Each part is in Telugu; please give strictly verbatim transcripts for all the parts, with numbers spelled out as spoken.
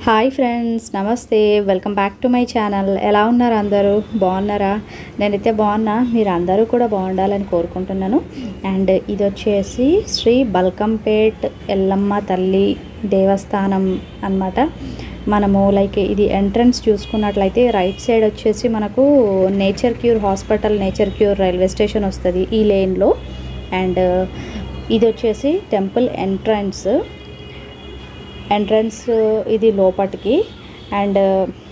హాయ్ ఫ్రెండ్స్, నమస్తే. Welcome back to my channel. ఎలా ఉన్నారు అందరూ? బాగున్నారా? నేనైతే బాగున్నా. మీరు అందరూ కూడా బాగుండాలని కోరుకుంటున్నాను. అండ్ ఇది వచ్చేసి శ్రీ బల్కంపేట్ ఎల్లమ్మ తల్లి దేవస్థానం అన్నమాట. మనము లైక్ ఇది ఎంట్రన్స్ చూసుకున్నట్లయితే రైట్ సైడ్ వచ్చేసి మనకు nature cure hospital, nature cure railway station వస్తుంది ఈ లేన్లో. అండ్ ఇది వచ్చేసి టెంపుల్ ఎంట్రన్స్ ఎంట్రన్స్ ఇది లోపటికి. అండ్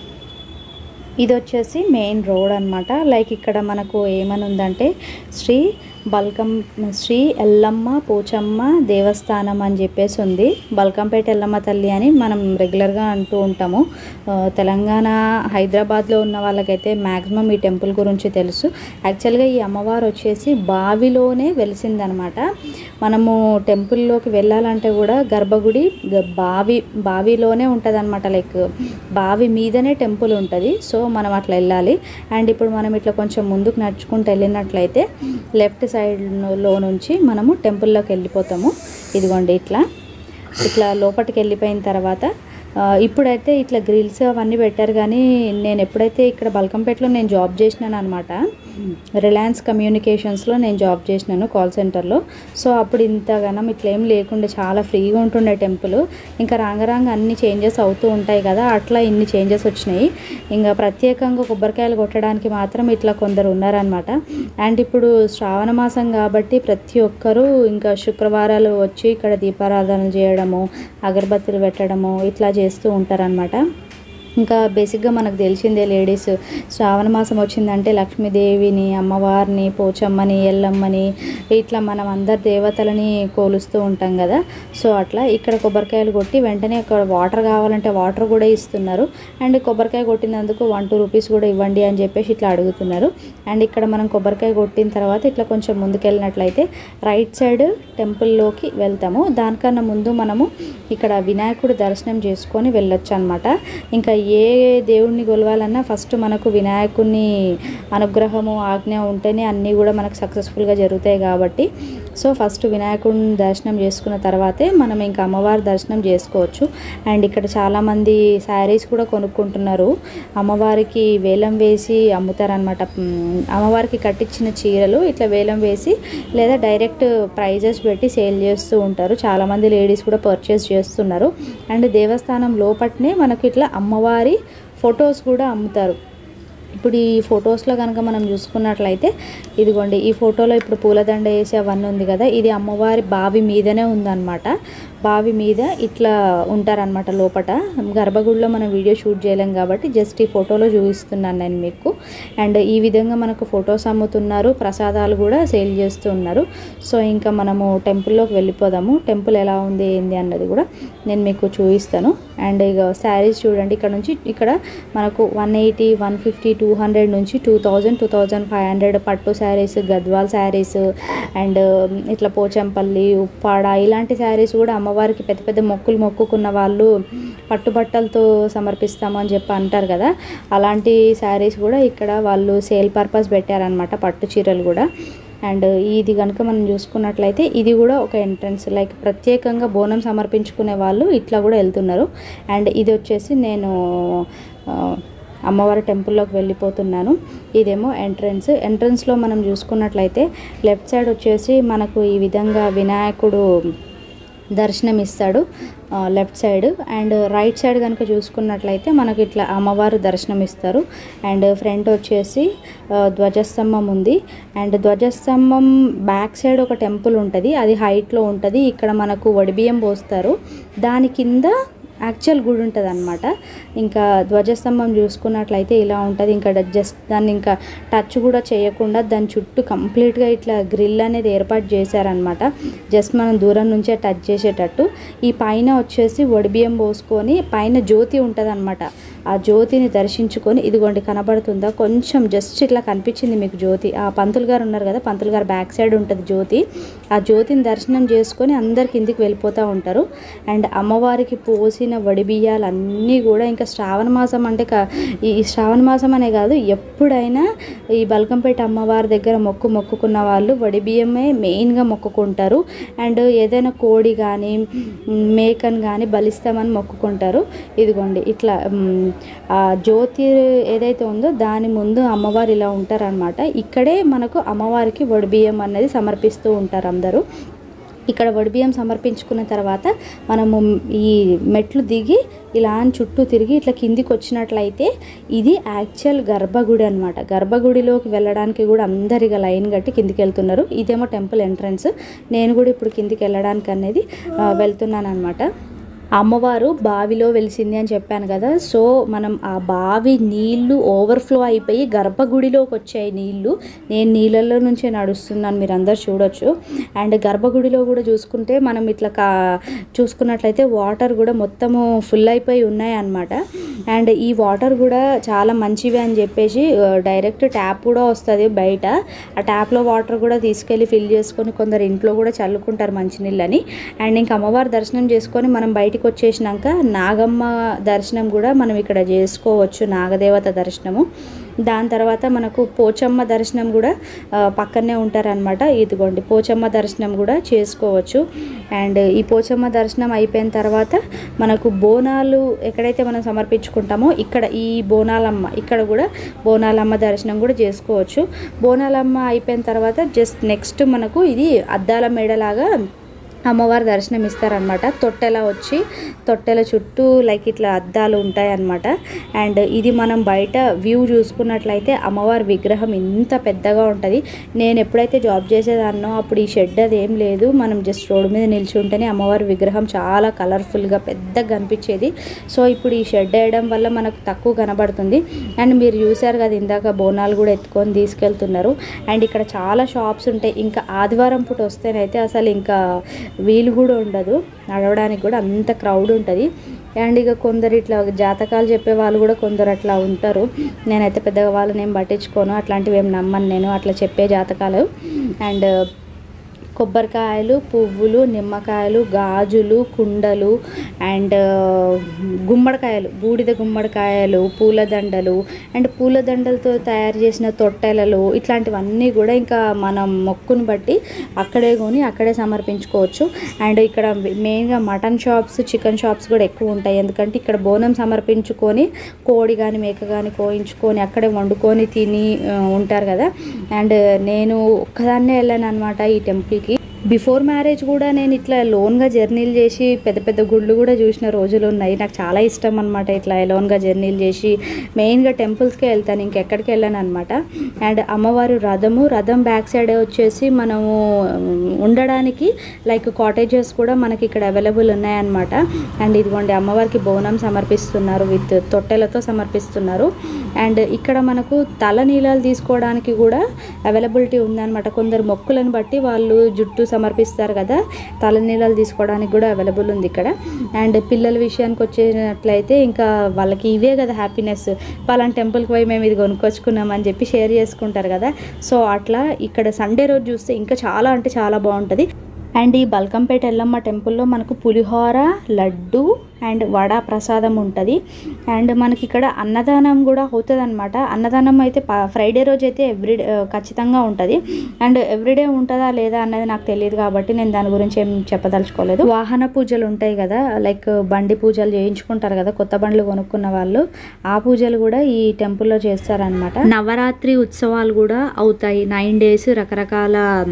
ఇది వచ్చేసి మెయిన్ రోడ్ అనమాట. లైక్ ఇక్కడ మనకు ఏమని ఉందంటే శ్రీ బల్కం శ్రీ ఎల్లమ్మ పోచమ్మ దేవస్థానం అని చెప్పేసి ఉంది. బల్కంపేట ఎల్లమ్మ తల్లి అని మనం రెగ్యులర్గా అంటూ ఉంటాము. తెలంగాణ హైదరాబాద్లో ఉన్న వాళ్ళకైతే మ్యాక్సిమం ఈ టెంపుల్ గురించి తెలుసు. యాక్చువల్గా ఈ అమ్మవారు వచ్చేసి బావిలోనే వెలిసిందనమాట. మనము టెంపుల్లోకి వెళ్ళాలంటే కూడా గర్భగుడి బావి బావిలోనే ఉంటుంది అనమాట. లైక్ బావి మీదనే టెంపుల్ ఉంటుంది. సో మనం అట్లా వెళ్ళాలి. అండ్ ఇప్పుడు మనం ఇట్లా కొంచెం ముందుకు నడుచుకుంటూ వెళ్ళినట్లయితే లెఫ్ట్ సైడ్లో నుంచి మనము టెంపుల్లోకి వెళ్ళిపోతాము. ఇదిగోండి ఇట్లా ఇట్లా లోపలికి వెళ్ళిపోయిన తర్వాత ఇప్పుడైతే ఇట్లా గ్రిల్స్ అవన్నీ పెట్టారు. కానీ నేను ఎప్పుడైతే ఇక్కడ బల్కంపేటలో నేను జాబ్ చేసినాను అనమాట, రిలయన్స్ కమ్యూనికేషన్స్లో నేను జాబ్ చేసినాను కాల్ సెంటర్లో. సో అప్పుడు ఇంతగానం ఇట్లా ఏం లేకుండే, చాలా ఫ్రీగా ఉంటుండే టెంపుల్. ఇంకా రాంగరాంగ అన్ని చేంజెస్ అవుతూ ఉంటాయి కదా, అట్లా ఇన్ని చేంజెస్ వచ్చినాయి. ఇంకా ప్రత్యేకంగా కొబ్బరికాయలు కొట్టడానికి మాత్రం ఇట్లా కొందరు ఉన్నారనమాట. అండ్ ఇప్పుడు శ్రావణ మాసం కాబట్టి ప్రతి ఒక్కరూ ఇంకా శుక్రవారాలు వచ్చి ఇక్కడ దీపారాధన చేయడము, అగరబత్తులు పెట్టడము ఇట్లా చేస్తూ ఉంటారనమాట. ఇంకా బేసిక్గా మనకు తెలిసిందే, లేడీస్ శ్రావణ మాసం వచ్చిందంటే లక్ష్మీదేవిని, అమ్మవారిని, పోచమ్మని, ఎల్లమ్మని ఇట్లా మనం అందరు దేవతలని కోలుస్తూ ఉంటాం కదా. సో అట్లా ఇక్కడ కొబ్బరికాయలు కొట్టి వెంటనే ఇక్కడ వాటర్ కావాలంటే వాటర్ కూడా ఇస్తున్నారు. అండ్ కొబ్బరికాయ కొట్టినందుకు వన్ టూ రూపీస్ కూడా ఇవ్వండి అని చెప్పేసి ఇట్లా అడుగుతున్నారు. అండ్ ఇక్కడ మనం కొబ్బరికాయ కొట్టిన తర్వాత ఇట్లా కొంచెం ముందుకెళ్ళినట్లయితే రైట్ సైడ్ టెంపుల్లోకి వెళ్తాము. దానికన్నా ముందు మనము ఇక్కడ వినాయకుడు దర్శనం చేసుకొని వెళ్ళొచ్చు అనమాట. ఇంకా ఏ దేవుణ్ణి కొలవాలన్నా ఫస్ట్ మనకు వినాయకుని అనుగ్రహము, ఆజ్ఞ ఉంటేనే అన్నీ కూడా మనకు సక్సెస్ఫుల్గా జరుగుతాయి కాబట్టి సో ఫస్ట్ వినాయకుడిని దర్శనం చేసుకున్న తర్వాతే మనం ఇంకా అమ్మవారి దర్శనం చేసుకోవచ్చు. అండ్ ఇక్కడ చాలామంది శారీస్ కూడా కొనుక్కుంటున్నారు. అమ్మవారికి వేలం వేసి అమ్ముతారనమాట. అమ్మవారికి కట్టించిన చీరలు ఇట్లా వేలం వేసి లేదా డైరెక్ట్ ప్రైజెస్ పెట్టి సేల్ చేస్తూ ఉంటారు. చాలామంది లేడీస్ కూడా పర్చేస్ చేస్తున్నారు. అండ్ దేవస్థానం లోపట్నే మనకి ఇట్లా అమ్మవారి ఫొటోస్ కూడా అమ్ముతారు. ఇప్పుడు ఈ ఫొటోస్లో కనుక మనం చూసుకున్నట్లయితే ఇదిగోండి ఈ ఫోటోలో ఇప్పుడు పూలదండ వేసి అవన్నీ ఉంది కదా, ఇది అమ్మవారి బావి మీదనే ఉందన్నమాట. బావి మీద ఇట్లా ఉంటారనమాట లోపల. గర్భగుడిలో మనం వీడియో షూట్ చేయలేం కాబట్టి జస్ట్ ఈ ఫోటోలో చూపిస్తున్నాను నేను మీకు. అండ్ ఈ విధంగా మనకు ఫొటోస్ అమ్ముతున్నారు, ప్రసాదాలు కూడా సేల్ చేస్తూ ఉన్నారు. సో ఇంకా మనము టెంపుల్లోకి వెళ్ళిపోదాము. టెంపుల్ ఎలా ఉంది ఏంది అన్నది కూడా నేను మీకు చూపిస్తాను. అండ్ ఇక శారీస్ చూడండి, ఇక్కడ నుంచి ఇక్కడ మనకు one eighty one fifty two hundred నుంచి two thousand two thousand five hundred పట్టు శారీస్, గద్వాల్ శారీస్ అండ్ ఇట్లా పోచంపల్లి, ఉప్పాడ ఇలాంటి శారీస్ కూడా అమ్మవారికి పెద్ద పెద్ద మొక్కులు మొక్కుకున్న వాళ్ళు పట్టుబట్టలతో సమర్పిస్తామని చెప్పి అంటారు కదా, అలాంటి శారీస్ కూడా ఇక్కడ వాళ్ళు సేల్ పర్పస్ పెట్టారనమాట, పట్టు చీరలు కూడా. అండ్ ఇది కనుక మనం చూసుకున్నట్లయితే ఇది కూడా ఒక ఎంట్రన్స్, లైక్ ప్రత్యేకంగా బోనం సమర్పించుకునే వాళ్ళు ఇట్లా కూడా వెళ్తున్నారు. అండ్ ఇది వచ్చేసి నేను అమ్మవారి టెంపుల్లోకి వెళ్ళిపోతున్నాను. ఇదేమో ఎంట్రన్స్. ఎంట్రన్స్లో మనం చూసుకున్నట్లయితే లెఫ్ట్ సైడ్ వచ్చేసి మనకు ఈ విధంగా వినాయకుడు దర్శనం ఇస్తాడు left side. And right side కనుక చూసుకున్నట్లయితే మనకు ఇట్లా అమ్మవారు దర్శనం ఇస్తారు. అండ్ ఫ్రంట్ వచ్చేసి ధ్వజస్తంభం ఉంది. అండ్ ధ్వజస్తంభం బ్యాక్ సైడ్ ఒక టెంపుల్ ఉంటుంది, అది హైట్లో ఉంటుంది. ఇక్కడ మనకు వడిబియ్యం పోస్తారు, దాని కింద యాక్చువల్ గుడి ఉంటుంది అనమాట. ఇంకా ధ్వజస్తంభం చూసుకున్నట్లయితే ఇలా ఉంటుంది. ఇంకా జస్ట్ దాన్ని ఇంకా టచ్ కూడా చేయకుండా దాని చుట్టూ కంప్లీట్గా ఇట్లా గ్రిల్ అనేది ఏర్పాటు చేశారనమాట, జస్ట్ మనం దూరం నుంచే టచ్ చేసేటట్టు. ఈ పైన వచ్చేసి వడిబియ్యం పోసుకొని పైన జ్యోతి ఉంటుంది అనమాట. ఆ ఆ జ్యోతిని దర్శించుకొని, ఇదిగోండి కనబడుతుందా, కొంచెం జస్ట్ ఇట్లా కనిపించింది మీకు జ్యోతి. ఆ పంతులు గారు ఉన్నారు కదా, పంతులు గారు బ్యాక్ సైడ్ ఉంటుంది జ్యోతి. ఆ జ్యోతిని దర్శనం చేసుకొని అందరు కిందికి వెళ్ళిపోతూ ఉంటారు. అండ్ అమ్మవారికి పోసిన వడి బియ్యాలన్నీ కూడా ఇంకా శ్రావణ మాసం అంటే ఈ శ్రావణ మాసం అనే కాదు, ఎప్పుడైనా ఈ బల్కంపేట అమ్మవారి దగ్గర మొక్కు మొక్కుకున్న వాళ్ళు వడి బియ్యమే మెయిన్గా మొక్కుకుంటారు. అండ్ ఏదైనా కోడి కానీ మేకను కానీ బలిస్తామని మొక్కుకుంటారు. ఇదిగోండి ఇట్లా ఆ జ్యోతి ఏదైతే ఉందో దాని ముందు అమ్మవారు ఇలా ఉంటారనమాట. ఇక్కడే మనకు అమ్మవారికి వడి బియ్యం అనేది సమర్పిస్తూ ఉంటారు అందరూ. ఇక్కడ వడిబియ్యం సమర్పించుకున్న తర్వాత మనము ఈ మెట్లు దిగి ఇలా చుట్టూ తిరిగి ఇట్లా కిందికి వచ్చినట్లయితే ఇది యాక్చువల్ గర్భగుడి అనమాట. గర్భగుడిలోకి వెళ్ళడానికి కూడా అందరిగా లైన్ కట్టి కిందికి వెళ్తున్నారు. ఇదేమో టెంపుల్ ఎంట్రన్స్. నేను కూడా ఇప్పుడు కిందికి వెళ్ళడానికి అనేది వెళ్తున్నాను అనమాట. అమ్మవారు బావిలో వెలిసింది అని చెప్పాను కదా. సో మనం ఆ బావి నీళ్లు ఓవర్ఫ్లో అయిపోయి గర్భగుడిలోకి వచ్చాయి నీళ్లు. నేను నీళ్ళల్లో నుంచే నడుస్తున్నాను, మీరు అందరు చూడొచ్చు. అండ్ గర్భగుడిలో కూడా చూసుకుంటే మనం ఇట్లా కా చూసుకున్నట్లయితే వాటర్ కూడా మొత్తము ఫుల్ అయిపోయి ఉన్నాయి అన్నమాట. అండ్ ఈ వాటర్ కూడా చాలా మంచివి అని చెప్పేసి డైరెక్ట్ ట్యాప్ కూడా వస్తుంది బయట. ఆ ట్యాప్లో వాటర్ కూడా తీసుకెళ్ళి ఫిల్ చేసుకొని కొందరు ఇంట్లో కూడా చల్లుకుంటారు మంచినీళ్ళని. అండ్ ఇంకా అమ్మవారి దర్శనం చేసుకొని మనం బయట వచ్చేసినాక నాగమ్మ దర్శనం కూడా మనం ఇక్కడ చేసుకోవచ్చు, నాగదేవత దర్శనము. దాని తర్వాత మనకు పోచమ్మ దర్శనం కూడా పక్కనే ఉంటారనమాట. ఇదిగోండి పోచమ్మ దర్శనం కూడా చేసుకోవచ్చు. అండ్ ఈ పోచమ్మ దర్శనం అయిపోయిన తర్వాత మనకు బోనాలు ఎక్కడైతే మనం సమర్పించుకుంటామో ఇక్కడ ఈ బోనాలమ్మ, ఇక్కడ కూడా బోనాలమ్మ దర్శనం కూడా చేసుకోవచ్చు. బోనాలమ్మ అయిపోయిన తర్వాత జస్ట్ నెక్స్ట్ మనకు ఇది అద్దాల మేడలాగా అమ్మవారి దర్శనం ఇస్తారనమాట. తొట్టెల వచ్చి తొట్టెల చుట్టూ లైక్ ఇట్లా అద్దాలు ఉంటాయి అన్నమాట. అండ్ ఇది మనం బయట వ్యూ చూసుకున్నట్లయితే అమ్మవారి విగ్రహం ఇంత పెద్దగా ఉంటుంది. నేను ఎప్పుడైతే జాబ్ చేసేదాన్నో అప్పుడు ఈ షెడ్ అది ఏం లేదు, మనం జస్ట్ రోడ్డు మీద నిల్చుంటేనే అమ్మవారి విగ్రహం చాలా కలర్ఫుల్గా పెద్దగా కనిపించేది. సో ఇప్పుడు ఈ షెడ్ వేయడం వల్ల మనకు తక్కువ కనబడుతుంది. అండ్ మీరు చూసారు కదా ఇందాక బోనాలు కూడా ఎత్తుకొని తీసుకెళ్తున్నారు. అండ్ ఇక్కడ చాలా షాప్స్ ఉంటాయి. ఇంకా ఆదివారం పూట వస్తేనైతే అసలు ఇంకా వీలు కూడా ఉండదు, నడవడానికి కూడా అంత క్రౌడ్ ఉంటుంది. అండ్ ఇక కొందరు ఇట్లా జాతకాలు చెప్పే వాళ్ళు కూడా కొందరు అట్లా ఉంటారు. నేనైతే పెద్దగా వాళ్ళని ఏం పట్టించుకోను, అట్లాంటివి ఏం నమ్మను నేను, అట్లా చెప్పే జాతకాలు. అండ్ కొబ్బరికాయలు, పువ్వులు, నిమ్మకాయలు, గాజులు, కుండలు అండ్ గుమ్మడికాయలు, బూడిద గుమ్మడికాయలు, పూలదండలు అండ్ పూలదండలతో తయారు చేసిన తొట్టెలలు, ఇట్లాంటివన్నీ కూడా ఇంకా మనం మొక్కుని బట్టి అక్కడే కొని అక్కడే సమర్పించుకోవచ్చు. అండ్ ఇక్కడ మెయిన్గా మటన్ షాప్స్, చికెన్ షాప్స్ కూడా ఎక్కువ ఉంటాయి. ఎందుకంటే ఇక్కడ బోనం సమర్పించుకొని కోడి కానీ మేక కానీ కోయించుకొని అక్కడే వండుకొని తిని ఉంటారు కదా. అండ్ నేను ఒక్కదాన్నే వెళ్ళాను అనమాట ఈ టెంపుల్కి. బిఫోర్ మ్యారేజ్ కూడా నేను ఇట్లా లోన్గా జర్నీలు చేసి పెద్ద పెద్ద గుళ్ళు కూడా చూసిన రోజులు ఉన్నాయి. నాకు చాలా ఇష్టం అనమాట ఇట్లా లోన్గా జర్నీలు చేసి మెయిన్గా టెంపుల్స్కే వెళ్తాను, ఇంకెక్కడికి వెళ్ళాను అనమాట. అండ్ అమ్మవారు రథము, రథం బ్యాక్ సైడ్ వచ్చేసి మనము ఉండడానికి లైక్ కాటేజెస్ కూడా మనకి ఇక్కడ అవైలబుల్ ఉన్నాయన్నమాట. అండ్ ఇదిగోండి అమ్మవారికి బోనం సమర్పిస్తున్నారు, విత్ తొట్టెలతో సమర్పిస్తున్నారు. అండ్ ఇక్కడ మనకు తల నీలాలు తీసుకోవడానికి కూడా అవైలబిలిటీ ఉందన్నమాట. కొందరు మొక్కులను బట్టి వాళ్ళు జుట్టు సమర్పిస్తారు కదా, తలనీలాలు తీసుకోవడానికి కూడా అవైలబుల్ ఉంది ఇక్కడ. అండ్ పిల్లల విషయానికి వచ్చేటట్లయితే ఇంకా వాళ్ళకి ఇవే కదా హ్యాపీనెస్, పలానా టెంపుల్కి పోయి మేము ఇది కొనుక్కొచ్చుకున్నాం అని చెప్పి షేర్ చేసుకుంటారు కదా. సో అట్లా ఇక్కడ సండే రోజు చూస్తే ఇంకా చాలా అంటే చాలా బాగుంటుంది. అండ్ ఈ బల్కంపేట ఎల్లమ్మ టెంపుల్లో మనకు పులిహోర, లడ్డు అండ్ వడ ప్రసాదం ఉంటుంది. అండ్ మనకి ఇక్కడ అన్నదానం కూడా అవుతుంది అనమాట. అన్నదానం అయితే ఫ్రైడే రోజు అయితే ఎవ్రీడే ఖచ్చితంగా ఉంటుంది. అండ్ ఎవ్రీడే ఉంటుందా లేదా అన్నది నాకు తెలియదు కాబట్టి నేను దాని గురించి ఏం చెప్పదలుచుకోలేదు. వాహన పూజలు ఉంటాయి కదా, లైక్ బండి పూజలు చేయించుకుంటారు కదా కొత్త బండ్లు కొనుక్కున్న వాళ్ళు, ఆ పూజలు కూడా ఈ టెంపుల్లో చేస్తారనమాట. నవరాత్రి ఉత్సవాలు కూడా అవుతాయి. నైన్ డేస్ రకరకాల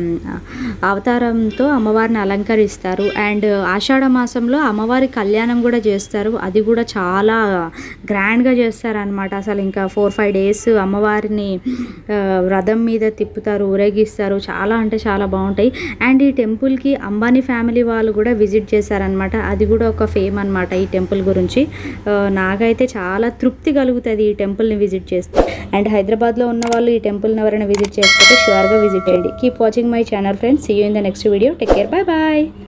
అవతారంతో అమ్మవారిని అలంకరిస్తారు. అండ్ ఆషాఢ మాసంలో అమ్మవారి కళ్యాణం కూడా చేస్తారు, అది కూడా చాలా గ్రాండ్గా చేస్తారనమాట. అసలు ఇంకా ఫోర్ ఫైవ్ డేస్ అమ్మవారిని రథం మీద తిప్పుతారు, ఊరేగిస్తారు, చాలా అంటే చాలా బాగుంటాయి. అండ్ ఈ టెంపుల్కి అంబానీ ఫ్యామిలీ వాళ్ళు కూడా విజిట్ చేశారనమాట, అది కూడా ఒక ఫేమ్ అనమాట ఈ టెంపుల్ గురించి. నాకైతే చాలా తృప్తి కలుగుతుంది ఈ టెంపుల్ని విజిట్ చేస్తే. అండ్ హైదరాబాద్లో ఉన్న వాళ్ళు ఈ టెంపుల్ని ఎవరైనా విజిట్ చేస్తే ష్యూర్గా విజిట్ చేయండి. Keep watching my channel friends, see you in the next video. Take care, bye bye.